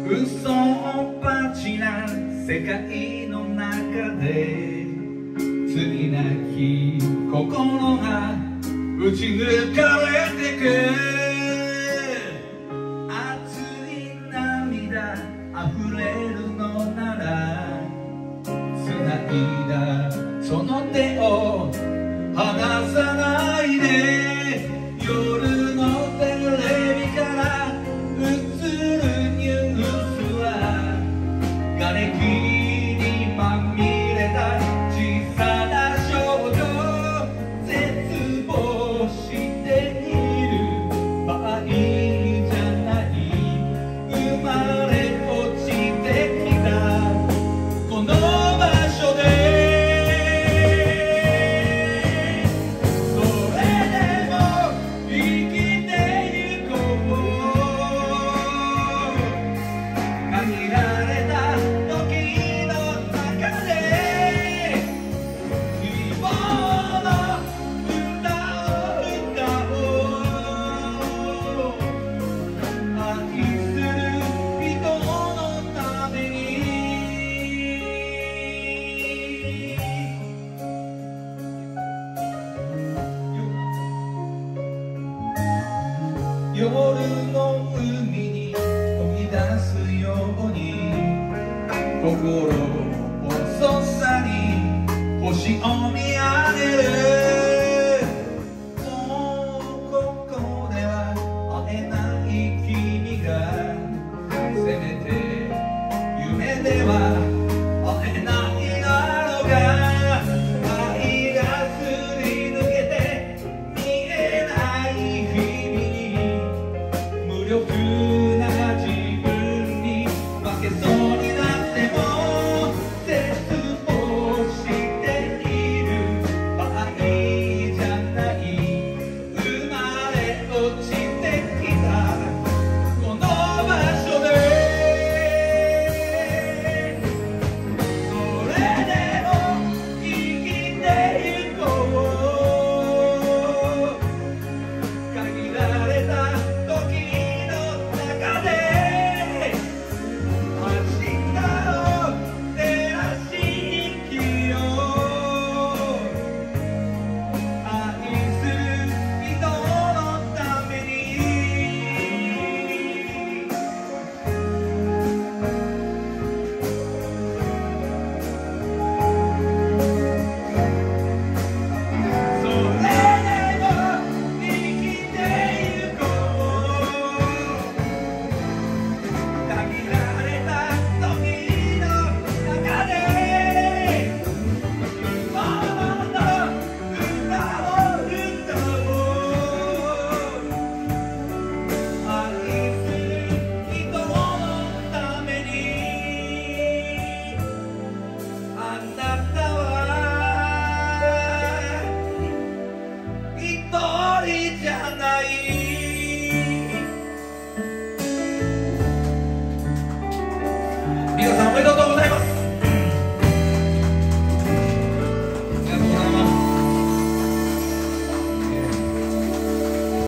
嘘っぱちな世界の中で罪なき心が打ち抜かれてく。熱い涙溢れるのなら繋いだその手を離さないで。夜のテレビから映るニュースは瓦礫にまみれた小さな少女、絶望している場合じゃない。生まれ落ちてきたこの場所で夜の海に飛び出すように心細さに星を見上げる。もうここでは会えない君がせめて夢では会えないだろうが。愛がすり抜けて見えない日々に無力